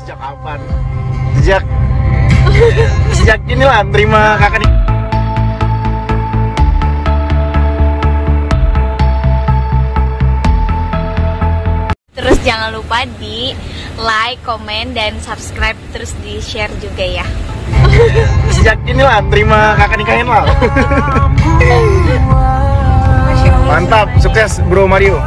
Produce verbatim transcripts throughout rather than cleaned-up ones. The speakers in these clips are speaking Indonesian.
Sejak kapan? Sejak sejak inilah terima kakak nih. Terus jangan lupa di like, komen, dan subscribe, terus di share juga ya. Sejak inilah terima kakak nikahin lah. Mantap, sukses Bro Mario.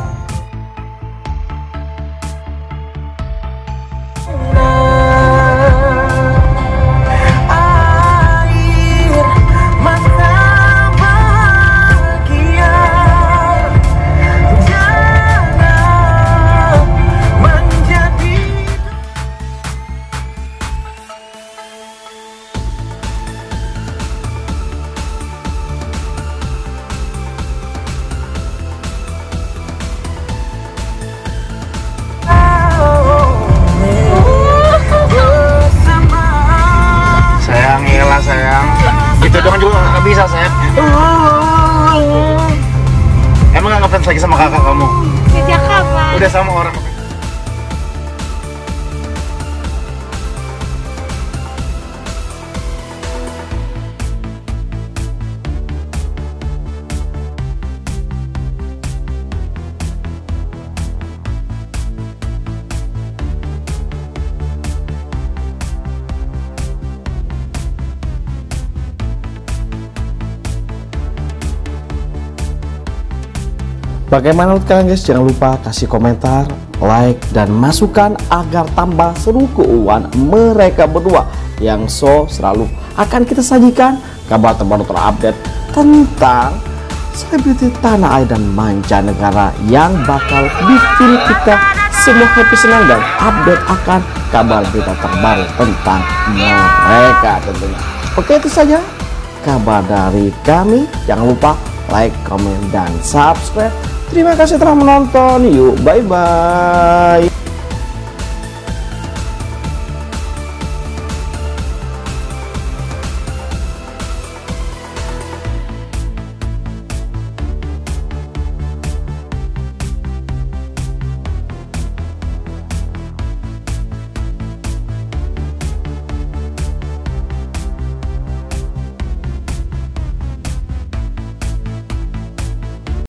Sayang, gitu doang juga nggak bisa sayang. Emang nggak ngefans lagi sama kakak kamu? Sejak kapan? Udah sama orang. Bagaimana menurut kalian guys? Jangan lupa kasih komentar, like, dan masukan agar tambah seru keuangan mereka berdua yang so selalu akan kita sajikan kabar terbaru terupdate tentang selebriti tanah air dan mancanegara yang bakal bikin kita semua happy, senang, dan update akan kabar berita terbaru tentang mereka tentunya. Oke, itu saja kabar dari kami. Jangan lupa like, komen, dan subscribe. Terima kasih telah menonton. Yuk, bye-bye.